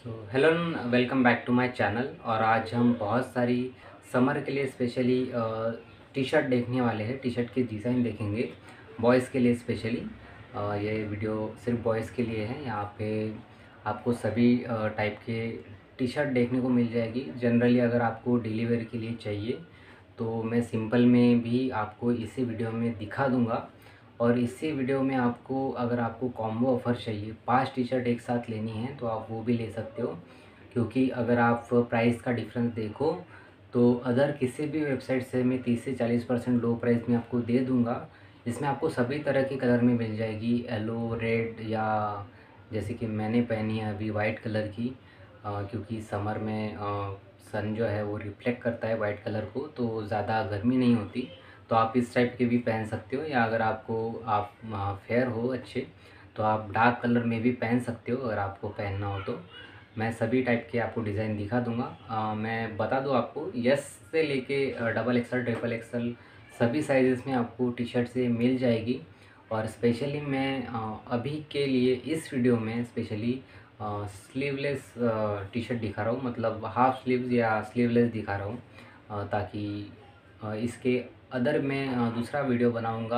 Hello, welcome back to my channel. और आज हम बहुत सारी समर के लिए स्पेशली टी शर्ट देखने वाले हैं। टी शर्ट की डिज़ाइन देखेंगे बॉयज़ के लिए स्पेशली। ये वीडियो सिर्फ बॉयज़ के लिए है। यहाँ पे आपको सभी टाइप के टी शर्ट देखने को मिल जाएगी। जनरली अगर आपको डेली वेयर के लिए चाहिए तो मैं सिंपल में भी आपको इसी वीडियो में दिखा दूँगा। और इसी वीडियो में आपको अगर आपको कॉम्बो ऑफ़र चाहिए, 5 टी शर्ट एक साथ लेनी है तो आप वो भी ले सकते हो। क्योंकि अगर आप प्राइस का डिफरेंस देखो तो अदर किसी भी वेबसाइट से मैं 30 से 40% लो प्राइस में आपको दे दूँगा। इसमें आपको सभी तरह के कलर में मिल जाएगी, येलो, रेड, या जैसे कि मैंने पहनी है अभी वाइट कलर की। क्योंकि समर में सन जो है वो रिफ्लेक्ट करता है वाइट कलर को, तो ज़्यादा गर्मी नहीं होती। तो आप इस टाइप के भी पहन सकते हो, या अगर आप फेयर हो अच्छे तो आप डार्क कलर में भी पहन सकते हो अगर आपको पहनना हो तो। मैं सभी टाइप के आपको डिज़ाइन दिखा दूंगा। मैं बता दूं आपको, यस से लेके डबल एक्सल, ट्रिपल एक्सल सभी साइज़ेस में आपको टी शर्ट से मिल जाएगी। और स्पेशली मैं अभी के लिए इस वीडियो में स्पेशली स्लीवलेस टी शर्ट दिखा रहा हूँ, मतलब हाफ स्लीव्स या स्लीवलेस दिखा रहा हूँ। ताकि इसके अदर मैं दूसरा वीडियो बनाऊंगा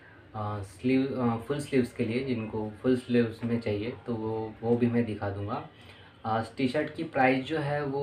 फुल स्लीव्स के लिए, जिनको फुल स्लीव्स में चाहिए तो वो भी मैं दिखा दूंगा। टी शर्ट की प्राइस जो है वो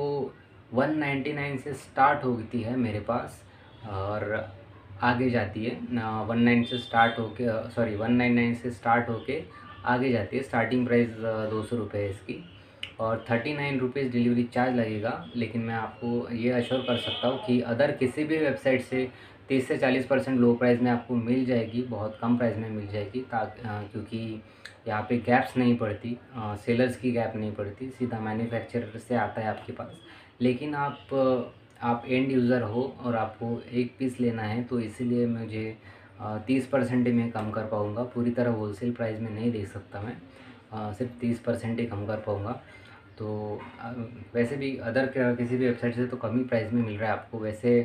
199 से स्टार्ट होती है मेरे पास, और आगे जाती है 19 से स्टार्ट होके, सॉरी 199 से स्टार्ट होके आगे जाती है। स्टार्टिंग प्राइस 200 रुपये है इसकी, और 39 रुपीज़ डिलीवरी चार्ज लगेगा। लेकिन मैं आपको ये अश्योर कर सकता हूँ कि अदर किसी भी वेबसाइट से 30 से 40% लो प्राइस में आपको मिल जाएगी, बहुत कम प्राइस में मिल जाएगी। क्योंकि यहाँ पे गैप्स नहीं पड़ती, सेलर्स की गैप नहीं पड़ती, सीधा मैन्युफैक्चरर से आता है आपके पास। लेकिन आप एंड यूज़र हो और आपको एक पीस लेना है, तो इसीलिए मुझे 30% ही मैं कम कर पाऊँगा। पूरी तरह होलसेल प्राइस में नहीं दे सकता मैं, सिर्फ 30% ही कम कर पाऊँगा। तो वैसे भी अदर किसी भी वेबसाइट से तो कम ही प्राइस में मिल रहा है आपको। वैसे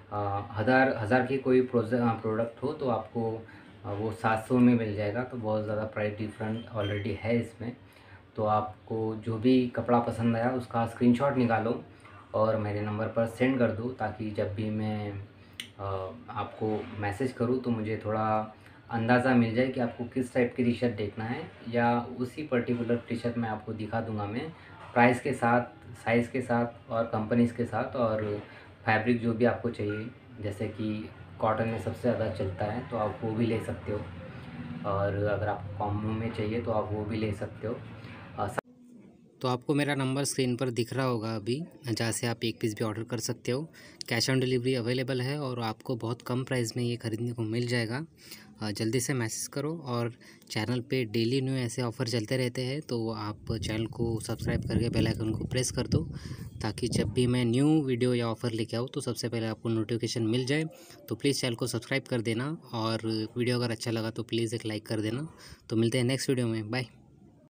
हज़ार की कोई प्रोडक्ट हो तो आपको वो 700 में मिल जाएगा, तो बहुत ज़्यादा प्राइस डिफरेंट ऑलरेडी है इसमें। तो आपको जो भी कपड़ा पसंद आया उसका स्क्रीनशॉट निकालो और मेरे नंबर पर सेंड कर दो, ताकि जब भी मैं आपको मैसेज करूँ तो मुझे थोड़ा अंदाज़ा मिल जाए कि आपको किस टाइप की टी शर्ट देखना है, या उसी पर्टिकुलर टी शर्ट मैं आपको दिखा दूंगा मैं प्राइस के साथ, साइज़ के साथ और कंपनीज़ के साथ, और फैब्रिक जो भी आपको चाहिए। जैसे कि कॉटन में सबसे ज़्यादा चलता है तो आप वो भी ले सकते हो, और अगर आपको कॉम्बो में चाहिए तो आप वो भी ले सकते हो। तो आपको मेरा नंबर स्क्रीन पर दिख रहा होगा अभी, जहाँ से आप एक पीस भी ऑर्डर कर सकते हो। कैश ऑन डिलीवरी अवेलेबल है और आपको बहुत कम प्राइस में ये ख़रीदने को मिल जाएगा। जल्दी से मैसेज करो। और चैनल पे डेली न्यू ऐसे ऑफ़र चलते रहते हैं, तो आप चैनल को सब्सक्राइब करके बेल आइकन को प्रेस कर दो, ताकि जब भी मैं न्यू वीडियो या ऑफ़र लेके आऊँ तो सबसे पहले आपको नोटिफिकेशन मिल जाए। तो प्लीज़ चैनल को सब्सक्राइब कर देना, और वीडियो अगर अच्छा लगा तो प्लीज़ एक लाइक कर देना। तो मिलते हैं नेक्स्ट वीडियो में, बाय।